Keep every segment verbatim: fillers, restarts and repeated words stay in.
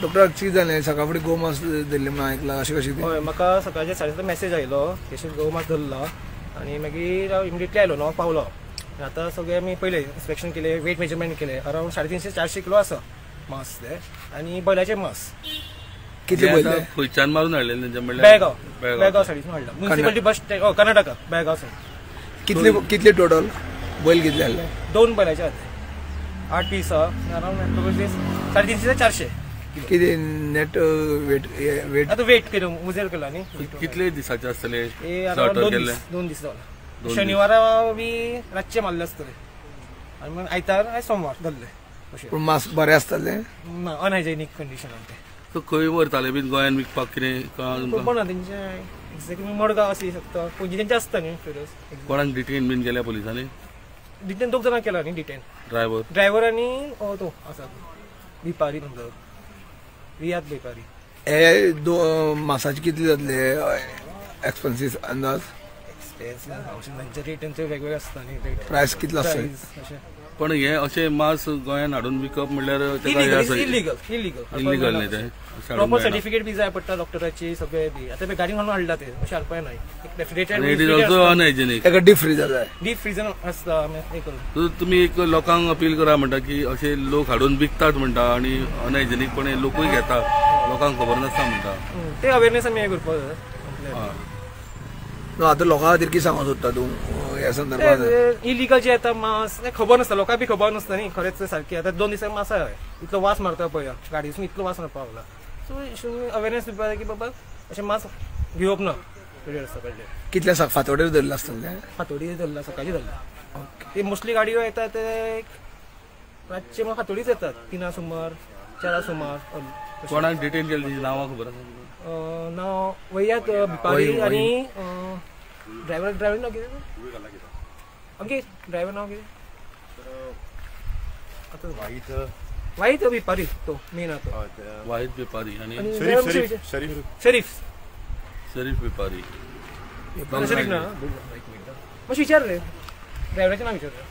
Doctor कितें जालें सकाळ फुडें गोमांस धरलें म्हणून आयकलां अशें कशें हय म्हाका सकाळच्या साडे मेसेज आयलो की गोमांस धरला आनी मागीर हांव इमिडिएटली आयलो न्हू पावलो आतां सगळें आमी पयलें इन्स्पेक्शन केलें वेट मेजरमेंट केलें अरावंड साडे तिनशे चारशे किलो आसा मांस ते आनी बैलाचें मांस कितले बैल खंयच्यान मारून हाडले बेळगांव बेळगांव सायडीसून हाडला म्युनिसिपालिटी बस स्टँड हय कर्नाटका बेळगांव सायड कितले कितले टोटल बैल कितले हाडले दोन बैलाचे हाडले आठ पीस अरावंड साडे तिनशे ते चारशे कितें नेट वेट वेट आतां वेट केलो मुजेर केला न्ही कितले दिसाचे आसतले दोन दीस जाला शनिवारा बी रातचे मारले आसतले आनी मागीर आयतार आयज सोमवार धरले पूण मांस बरें आसतलें ना अनहायजेनीक कंडिशनान ते तो खंय व्हरताले बीन गोंयान विकपाक कितें ना तेंचे एक्झॅक्टली मडगांव आसी शकता पणजी तेंचे आसता न्ही कोणाक डिटेन बीन केल्या पुलिसांनी डिटेन दोग जाणां केला न्ही डिटेन ड्रायव्हर ड्रायव्हर आनी तो आसा बिपारी म्हणटा रियाद बेपारी हे दो मासाचे कितले जातले एक्सपेन्सीस अंदाज एक्सपेन्स रेटांचे वेगवेगळे आसता न्ही प्रायस कितलो आसता पण हे अशें मांस गोंयान हाडून विकप म्हणल्यार इलिगल इलिगल इलिगल न्ही ते प्रॉपर सर्टिफिकेट बी जाय पडटा डॉक्टराची सगळे बी आतां गाडीन घालून हाडला ते अशें हाडपाक न्हय अनहायजेनीक डीप फ्रीजर जाय डीप फ्रीजर आसता तुमी एक लोकांक अपील करा म्हणटा की अशे लोक हाडून विकतात म्हणटा आनी अनहायजेनीकपणे लोकूय घेता लोकांक खबर नासता म्हणटा ते अवेरनेस आमी हे करपाक जाय आतां लोकां खातीर कितें सांगूंक सोदता तूं ह्या संदर्भांत इलिगल जे येता मांस खबर नासता लोकांक बी खबर नासता न्ही खरेंच सारकें आतां दोन दिसांक मांस हय इतलो वास मारता पळय गाडयेसून इतलो वास मारपाक लागला सो अवेरनेस दिवपाक जाय की बाबा अशें मांस घेवप ना कितल्या साक फातोडेर धरला आसतलें फातोडी धरला सकाळी धरला ते मोस्टली गाडयो येतात ते रातचे मग फातोडीच येतात तिना सुमार चारा सुमार कोणाक डिटेन केली नांवां खबर आसा नांव वैयात बिपारी आनी ड्रायव्हर ड्रायव्हर नांव कितें ओके ड्रायव्हर नांव कितें वाईट वाईट बिपारी तो मेन आसा वाईट बिपारी आनी शरीफ शरीफ शरीफ बिपारी शरीफ ना मातशें विचार रे ड्रायव्हराचें नांव विचार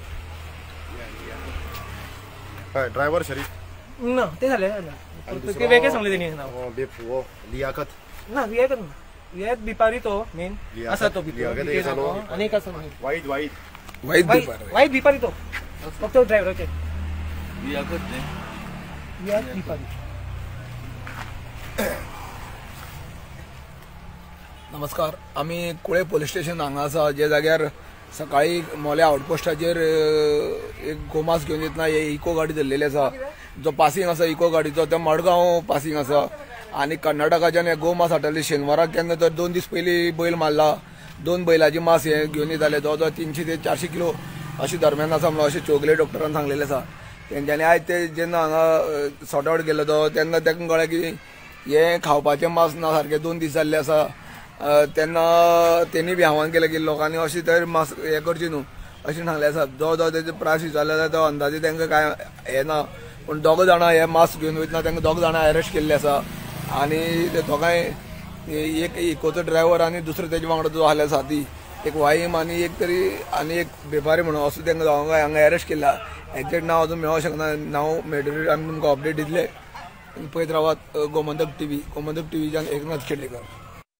हय ड्रायव्हर शरीफ ना ते जालें ते वेगळें सांगलें तेणी नांव लियाकत ना लियाकत ना लियाकत बिपारी तो मेन आसा तो आनी एक आसा वाईट वाईट वाईट बिपारी वाईट बिपारी तो फक्त ड्रायव्हराचे लियाकत न्ही लियाकत बिपारी. नमस्कार आमी कुळे पोलीस स्टेशन हांगा आसा जे जाग्यार सकाळी मोल्या आउटपोस्टाचेर एक गोमांस घेवन येतना हे इको गाडी धरलेली आसा जो पासिंग आसा इको गाडीचो तो मडगांव पासिंग आसा आनी कर्नाटकाच्यान हे गोमांस हाडटाले शेनवाराक केन्ना तर दोन दीस पयलीं बैल मारला दोन बैलाची मांस हे घेवन येताले जवळ जवळ तिनशे ते चारशे किलो अशें दरम्यान आसा म्हणून अशें चौगले डॉक्टरान सांगलेलें आसा. तेंच्यांनी आयज ते जेन्ना हांगा सॉर्ट आउट केलो तो तेन्ना ताका कळ्ळें की हे खावपाचें मांस ना सारकें दोन दीस जाल्ले आसा तेन्ना तेणी बी आव्हान केलें की लोकांनी अशें तर मांस हें करचें न्हू अशें सांगलें आसा. जवळ जवळ तेजो प्रायस विचारलो जाल्यार तो अंदाजे तांकां कांय हें ना पूण दोग जाणां हे मांस घेवन वयतना तांकां दोग जाणां अरेस्ट केल्ले आसा आनी ते दोगांय एक इकोचो ड्रायव्हर आनी दुसरो तेजे वांगडा जो आसले साथी एक वाईम आनी एक तरी आनी एक बेपारी म्हणून असो तांकां दोगांय हांगा अरेस्ट केला. एक्झॅक्ट नांव अजून मेळोंक शकना नांव मेळटकीर आमी तुमकां अपडेट दितले. पळयत रावात गोमंतक टीव्ही गोमंतक टीव्हीच्यान एकनाथ खेडेकर.